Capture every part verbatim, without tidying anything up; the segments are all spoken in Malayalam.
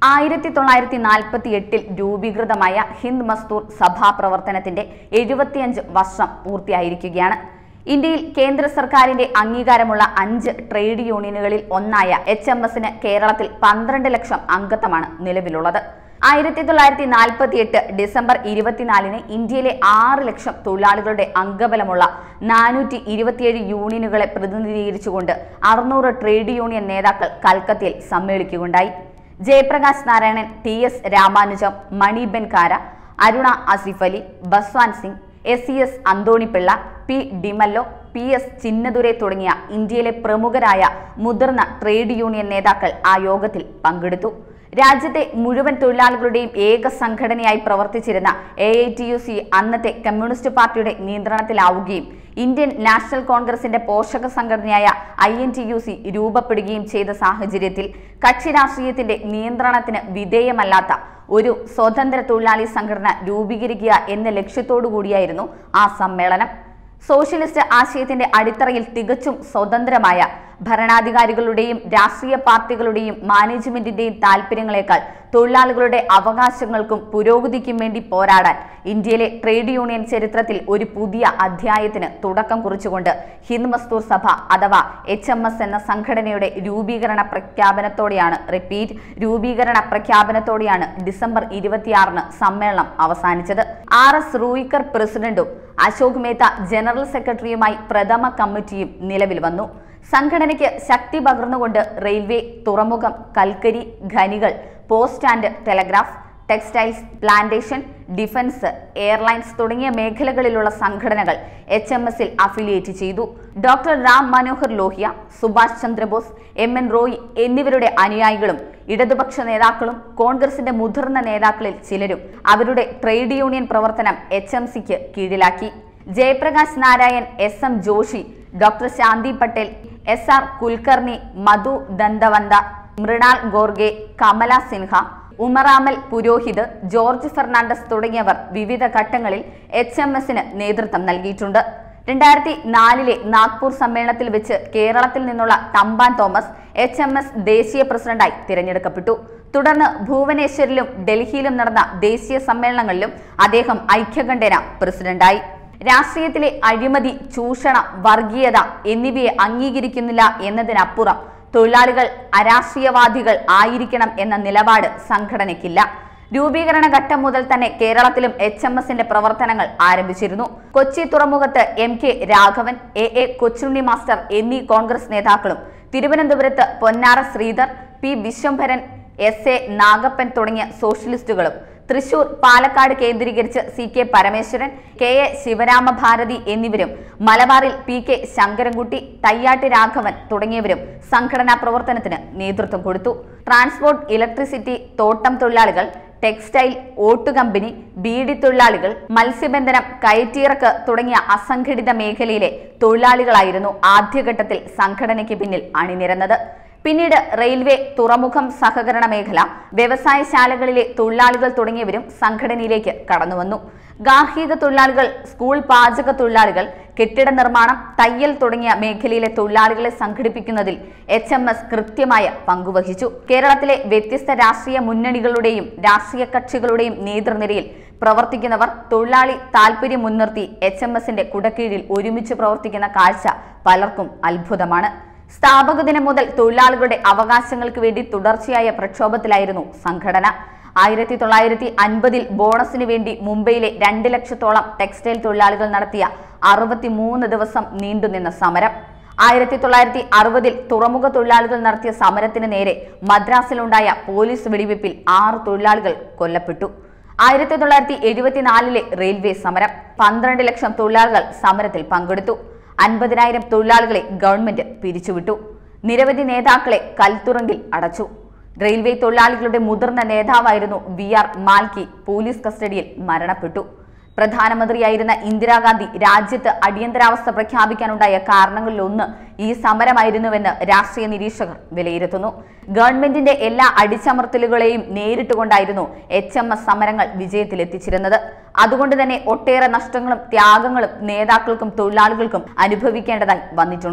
ആയിരത്തി തൊള്ളായിരത്തി നാൽപ്പത്തി എട്ടിൽ രൂപീകൃതമായ ഹിന്ദ് മസ്ദൂർ സഭാ പ്രവർത്തനത്തിന്റെ എഴുപത്തിയഞ്ച് വർഷം പൂർത്തിയായിരിക്കുകയാണ്. ഇന്ത്യയിൽ കേന്ദ്ര സർക്കാരിന്റെ അംഗീകാരമുള്ള അഞ്ച് ട്രേഡ് യൂണിയനുകളിൽ ഒന്നായ എച്ച് എം എസിന് കേരളത്തിൽ പന്ത്രണ്ട് ലക്ഷം അംഗത്വമാണ് നിലവിലുള്ളത്. ആയിരത്തി തൊള്ളായിരത്തി നാൽപ്പത്തി എട്ട് ഡിസംബർ ഇരുപത്തിനാലിന് ഇന്ത്യയിലെ ആറ് ലക്ഷം തൊഴിലാളികളുടെ അംഗബലമുള്ള നാനൂറ്റി ഇരുപത്തിയേഴ് യൂണിയനുകളെ പ്രതിനിധീകരിച്ചുകൊണ്ട് അറുന്നൂറ് ട്രേഡ് യൂണിയൻ നേതാക്കൾ കൽക്കത്തയിൽ സമ്മേളിക്കുകയുണ്ടായി. Jayaprakash Narayanan, T S Ramanujam, Maniben Kara, Aruna Asaf Ali, Baswan Singh, S C S Anthonipillai, P D'Mello, P S Chinnadurai തുടങ്ങിയ ഇന്ത്യയിലെ പ്രമുഖരായ മുതിർന്ന ട്രേഡ് യൂണിയൻ നേതാക്കൾ ആ യോഗത്തിൽ പങ്കെടുത്തു. രാജ്യത്തെ മുഴുവൻ തൊഴിലാളികളുടെയും ഏക സംഘടനയായി പ്രവർത്തിച്ചിരുന്ന A I T U C അന്നത്തെ കമ്മ്യൂണിസ്റ്റ് പാർട്ടിയുടെ നിയന്ത്രണത്തിലാവുകയും ഇന്ത്യൻ നാഷണൽ കോൺഗ്രസിന്റെ പോഷക സംഘടനയായ I N T U C രൂപപ്പെടുകയും ചെയ്ത സാഹചര്യത്തിൽ കക്ഷി രാഷ്ട്രീയത്തിന്റെ നിയന്ത്രണത്തിന് വിധേയമല്ലാത്ത ഒരു സ്വതന്ത്ര തൊഴിലാളി സംഘടന രൂപീകരിക്കുക എന്ന ലക്ഷ്യത്തോടു കൂടിയായിരുന്നു ആ സമ്മേളനം. സോഷ്യലിസ്റ്റ് ആശയത്തിന്റെ അടിത്തറയിൽ തികച്ചും സ്വതന്ത്രമായ ഭരണാധികാരികളുടെയും രാഷ്ട്രീയ പാർട്ടികളുടെയും മാനേജ്മെന്റിന്റെയും താൽപര്യങ്ങളെക്കാൾ തൊഴിലാളികളുടെ അവകാശങ്ങൾക്കും പുരോഗതിക്കും വേണ്ടി പോരാടാൻ ഇന്ത്യയിലെ ട്രേഡ് യൂണിയൻ ചരിത്രത്തിൽ ഒരു പുതിയ അധ്യായത്തിന് തുടക്കം കുറിച്ചുകൊണ്ട് ഹിന്ദ് മസ്ദൂർ സഭ അഥവാ എച്ച് എം എസ് എന്ന സംഘടനയുടെ രൂപീകരണ പ്രഖ്യാപനത്തോടെയാണ് റിപ്പീറ്റ് രൂപീകരണ പ്രഖ്യാപനത്തോടെയാണ് ഡിസംബർ ഇരുപത്തിയാറിന് സമ്മേളനം അവസാനിച്ചത്. ആർ എസ് റൂയിക്കർ പ്രസിഡന്റും അശോക് മേത്ത ജനറൽ സെക്രട്ടറിയുമായി പ്രഥമ കമ്മിറ്റിയും നിലവിൽ വന്നു. സംഘടനയ്ക്ക് ശക്തി പകർന്നുകൊണ്ട് റെയിൽവേ, തുറമുഖം, കൽക്കരി, ഖനികൾ, post and telegraph, textiles, plantation, defence, airlines തുടങ്ങിയ മേഖലകളിലുള്ള സംഘടനകൾ എച്ച് എം എസിൽ അഫിലിയേറ്റ് ചെയ്തു. Doctor Ram Manohar Lohia, Subhash Chandra Bose, M N Roy എന്നിവരുടെ അനുയായികളും ഇടതുപക്ഷ നേതാക്കളും കോൺഗ്രസിന്റെ മുതിർന്ന നേതാക്കളിൽ ചിലരും അവരുടെ ട്രേഡ് യൂണിയൻ പ്രവർത്തനം എച്ച് എം സിക്ക് കീഴിലാക്കി. Jayaprakash Narayan, S M Joshi, doctor Shanti Patel, S R Kulkarni, Madhu Dandavate, Mrinal Gore, Kamala Sinha, Umraomal Purohit, George Fernandes തുടങ്ങിയവർ വിവിധ ഘട്ടങ്ങളിൽ എച്ച് എം എസിന് നേതൃത്വം നൽകിയിട്ടുണ്ട്. രണ്ടായിരത്തി നാലിലെ നാഗ്പൂർ സമ്മേളനത്തിൽ വെച്ച് കേരളത്തിൽ നിന്നുള്ള Thampan Thomas H M S ദേശീയ പ്രസിഡന്റായി തിരഞ്ഞെടുക്കപ്പെട്ടു. തുടർന്ന് ഭുവനേശ്വരിലും ഡൽഹിയിലും നടന്ന ദേശീയ സമ്മേളനങ്ങളിലും അദ്ദേഹം ഐക്യകണ്ഠേന പ്രസിഡന്റായി. രാഷ്ട്രീയത്തിലെ അഴിമതി, ചൂഷണം, വർഗീയത എന്നിവയെ അംഗീകരിക്കുന്നില്ല എന്നതിനപ്പുറം തൊഴിലാളികൾ അരാഷ്ട്രീയവാദികൾ ആയിരിക്കണം എന്ന നിലപാട് സംഘടനയ്ക്കില്ല. രൂപീകരണ ഘട്ടം മുതൽ തന്നെ കേരളത്തിലും എച്ച് എം എസിന്റെ പ്രവർത്തനങ്ങൾ ആരംഭിച്ചിരുന്നു. കൊച്ചി തുറമുഖത്ത് M K Raghavan, A A Kochunni master എന്നീ കോൺഗ്രസ് നേതാക്കളും, തിരുവനന്തപുരത്ത് Ponnara Sreedhar, P Viswambharan, S A Nagappan തുടങ്ങിയ സോഷ്യലിസ്റ്റുകളും, തൃശൂർ, പാലക്കാട് കേന്ദ്രീകരിച്ച് C K Parameswaran, K A Sivaramabharathi എന്നിവരും, മലബാറിൽ പി കെ ശങ്കരൻകുട്ടി, തയ്യാട്ടി രാഘവൻ തുടങ്ങിയവരും സംഘടനാ പ്രവർത്തനത്തിന് നേതൃത്വം കൊടുത്തു. ട്രാൻസ്പോർട്ട്, ഇലക്ട്രിസിറ്റി, തോട്ടം തൊഴിലാളികൾ, ടെക്സ്റ്റൈൽ, ഓട്ടു കമ്പനി, ബീഡി തൊഴിലാളികൾ, മത്സ്യബന്ധനം, കയറ്റിറക്ക് തുടങ്ങിയ അസംഘടിത മേഖലയിലെ തൊഴിലാളികളായിരുന്നു ആദ്യഘട്ടത്തിൽ സംഘടനയ്ക്ക് പിന്നിൽ അണിനിരന്നത്. പിന്നീട് റെയിൽവേ, തുറമുഖം, സഹകരണ മേഖല, വ്യവസായശാലകളിലെ തൊഴിലാളികൾ തുടങ്ങിയവരും സംഘടനയിലേക്ക് കടന്നുവന്നു. ഗാർഹിക തൊഴിലാളികൾ, സ്കൂൾ പാചക തൊഴിലാളികൾ, കെട്ടിട നിർമ്മാണം, തയ്യൽ തുടങ്ങിയ മേഖലയിലെ തൊഴിലാളികളെ സംഘടിപ്പിക്കുന്നതിൽ എച്ച് എം എസ് കൃത്യമായ പങ്കുവഹിച്ചു. കേരളത്തിലെ വ്യത്യസ്ത രാഷ്ട്രീയ മുന്നണികളുടെയും രാഷ്ട്രീയ കക്ഷികളുടെയും നേതൃനിരയിൽ പ്രവർത്തിക്കുന്നവർ തൊഴിലാളി താൽപര്യം മുൻനിർത്തി എച്ച് എം എസിന്റെ കുടക്കീഴിൽ ഒരുമിച്ച് പ്രവർത്തിക്കുന്ന കാഴ്ച പലർക്കും അത്ഭുതമാണ്. സ്ഥാപക ദിനം മുതൽ തൊഴിലാളികളുടെ അവകാശങ്ങൾക്ക് വേണ്ടി തുടർച്ചയായ പ്രക്ഷോഭത്തിലായിരുന്നു സംഘടന. ആയിരത്തി തൊള്ളായിരത്തി അൻപതിൽ ബോണസിന് വേണ്ടി മുംബൈയിലെ രണ്ട് ലക്ഷത്തോളം ടെക്സ്റ്റൈൽ തൊഴിലാളികൾ നടത്തിയ അറുപത്തി മൂന്ന് ദിവസം നീണ്ടുനിന്ന സമരം. ആയിരത്തി തൊള്ളായിരത്തി അറുപതിൽ തുറമുഖ തൊഴിലാളികൾ നടത്തിയ സമരത്തിന് നേരെ മദ്രാസിലുണ്ടായ പോലീസ് വെടിവെപ്പിൽ ആറ് തൊഴിലാളികൾ കൊല്ലപ്പെട്ടു. ആയിരത്തി തൊള്ളായിരത്തി എഴുപത്തിനാലിലെ റെയിൽവേ സമരം. പന്ത്രണ്ട് ലക്ഷം തൊഴിലാളികൾ സമരത്തിൽ പങ്കെടുത്തു. അൻപതിനായിരം തൊഴിലാളികളെ ഗവൺമെന്റ് പിരിച്ചുവിട്ടു. നിരവധി നേതാക്കളെ കൽത്തുറങ്കിൽ അടച്ചു. റെയിൽവേ തൊഴിലാളികളുടെ മുതിർന്ന നേതാവായിരുന്നു വി ആർ മാൽക്കി പോലീസ് കസ്റ്റഡിയിൽ മരണപ്പെട്ടു. പ്രധാനമന്ത്രിയായിരുന്ന ഇന്ദിരാഗാന്ധി രാജ്യത്ത് അടിയന്തരാവസ്ഥ പ്രഖ്യാപിക്കാനുണ്ടായ കാരണങ്ങളിലൊന്ന് ഈ സമരമായിരുന്നുവെന്ന് രാഷ്ട്രീയ നിരീക്ഷകർ വിലയിരുത്തുന്നു. ഗവൺമെന്റിന്റെ എല്ലാ അടിച്ചമർത്തലുകളെയും നേരിട്ടുകൊണ്ടായിരുന്നു എച്ച് എം എസ് സമരങ്ങൾ വിജയത്തിലെത്തിച്ചിരുന്നത്. അതുകൊണ്ട് തന്നെ ഒട്ടേറെ നഷ്ടങ്ങളും ത്യാഗങ്ങളും നേതാക്കൾക്കും തൊഴിലാളികൾക്കും അനുഭവിക്കേണ്ടതായി വന്നിട്ടുണ്ട്.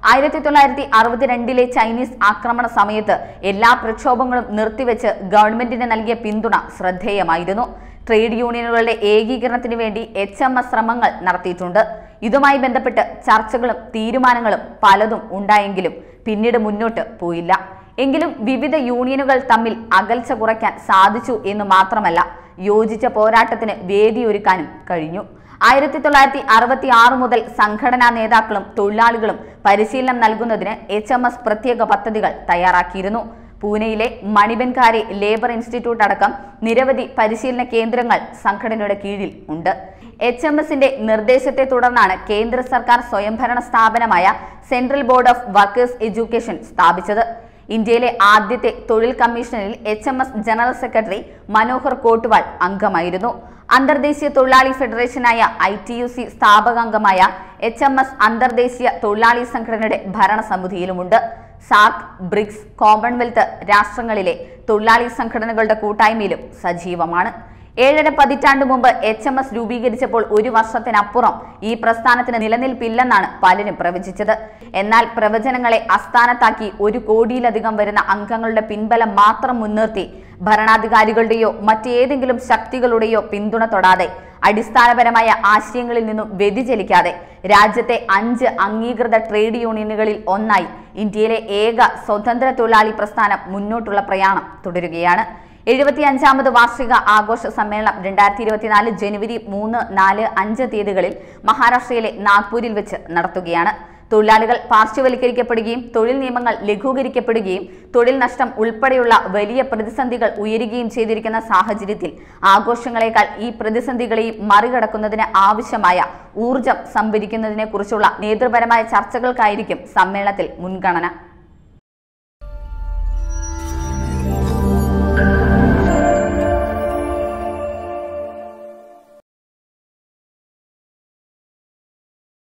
ആയിരത്തി തൊള്ളായിരത്തി അറുപത്തിരണ്ടിലെ ചൈനീസ് ആക്രമണ സമയത്ത് എല്ലാ പ്രക്ഷോഭങ്ങളും നിർത്തിവെച്ച് ഗവൺമെന്റിന് നൽകിയ പിന്തുണ ശ്രദ്ധേയമായിരുന്നു. ട്രേഡ് യൂണിയനുകളുടെ ഏകീകരണത്തിന് വേണ്ടി എച്ച് എം എസ് ശ്രമങ്ങൾ നടത്തിയിട്ടുണ്ട്. ഇതുമായി ബന്ധപ്പെട്ട് ചർച്ചകളും തീരുമാനങ്ങളും പലതും ഉണ്ടായെങ്കിലും പിന്നീട് മുന്നോട്ട് പോയില്ല. എങ്കിലും വിവിധ യൂണിയനുകൾ തമ്മിൽ അകൽച്ച കുറയ്ക്കാൻ സാധിച്ചു എന്ന് മാത്രമല്ല, യോജിച്ച പോരാട്ടത്തിന് വേദിയൊരുക്കാനും കഴിഞ്ഞു. ആയിരത്തി തൊള്ളായിരത്തി അറുപത്തി ആറ് മുതൽ സംഘടനാ നേതാക്കളും തൊഴിലാളികളും പരിശീലനം നൽകുന്നതിന് എച്ച് എം എസ് പ്രത്യേക പദ്ധതികൾ തയ്യാറാക്കിയിരുന്നു. പൂനെയിലെ മണിബൻകാരെ ലേബർ ഇൻസ്റ്റിറ്റ്യൂട്ട് അടക്കം നിരവധി പരിശീലന കേന്ദ്രങ്ങൾ സംഘടനയുടെ കീഴിൽ ഉണ്ട്. എച്ച് എം എസിന്റെ നിർദ്ദേശത്തെ തുടർന്നാണ് കേന്ദ്ര സർക്കാർ സ്വയംഭരണ സ്ഥാപനമായ central board of workers education സ്ഥാപിച്ചത്. ഇന്ത്യയിലെ ആദ്യത്തെ തൊഴിൽ കമ്മീഷനിൽ H M S general secretary Manohar Kotwal അംഗമായിരുന്നു. അന്തർദേശീയ തൊഴിലാളി ഫെഡറേഷനായ ഐ ടി യു സി സ്ഥാപകാംഗമായ എച്ച് എം എസ് അന്തർദേശീയ തൊഴിലാളി സംഘടനയുടെ ഭരണസമിതിയിലുമുണ്ട്. സാർക്ക്, ബ്രിക്സ്, കോമൺവെൽത്ത് രാഷ്ട്രങ്ങളിലെ തൊഴിലാളി സംഘടനകളുടെ കൂട്ടായ്മയിലും സജീവമാണ്. ഏഴര പതിറ്റാണ്ട് മുമ്പ് എച്ച് എം എസ് രൂപീകരിച്ചപ്പോൾ ഒരു വർഷത്തിനപ്പുറം ഈ പ്രസ്ഥാനത്തിന് നിലനിൽപ്പില്ലെന്നാണ് പലരും പ്രവചിച്ചത്. എന്നാൽ പ്രവചനങ്ങളെ അസ്ഥാനത്താക്കി ഒരു കോടിയിലധികം വരുന്ന അംഗങ്ങളുടെ പിൻബലം മാത്രം മുൻനിർത്തി ഭരണാധികാരികളുടെയോ മറ്റേതെങ്കിലും ശക്തികളുടെയോ പിന്തുണ തൊടാതെ, അടിസ്ഥാനപരമായ ആശയങ്ങളിൽ നിന്നും വ്യതിചലിക്കാതെ രാജ്യത്തെ അഞ്ച് അംഗീകൃത ട്രേഡ് യൂണിയനുകളിൽ ഒന്നായി ഇന്ത്യയിലെ ഏക സ്വതന്ത്ര തൊഴിലാളി പ്രസ്ഥാനം മുന്നോട്ടുള്ള പ്രയാണം തുടരുകയാണ്. എഴുപത്തി അഞ്ചാമത് വാർഷിക ആഘോഷ സമ്മേളനം രണ്ടായിരത്തി ഇരുപത്തിനാല് ജനുവരി മൂന്ന്, നാല്, അഞ്ച് തീയതികളിൽ മഹാരാഷ്ട്രയിലെ നാഗ്പൂരിൽ വെച്ച് നടത്തുകയാണ്. തൊഴിലാളികൾ പാർശ്വവൽക്കരിക്കപ്പെടുകയും തൊഴിൽ നിയമങ്ങൾ ലഘൂകരിക്കപ്പെടുകയും തൊഴിൽ നഷ്ടം ഉൾപ്പെടെയുള്ള വലിയ പ്രതിസന്ധികൾ ഉയരുകയും ചെയ്തിരിക്കുന്ന സാഹചര്യത്തിൽ ആഘോഷങ്ങളെക്കാൾ ഈ പ്രതിസന്ധികളെയും മറികടക്കുന്നതിന് ആവശ്യമായ ഊർജം സംഭരിക്കുന്നതിനെ കുറിച്ചുള്ള നേതൃപരമായ ചർച്ചകൾക്കായിരിക്കും സമ്മേളനത്തിൽ മുൻഗണന.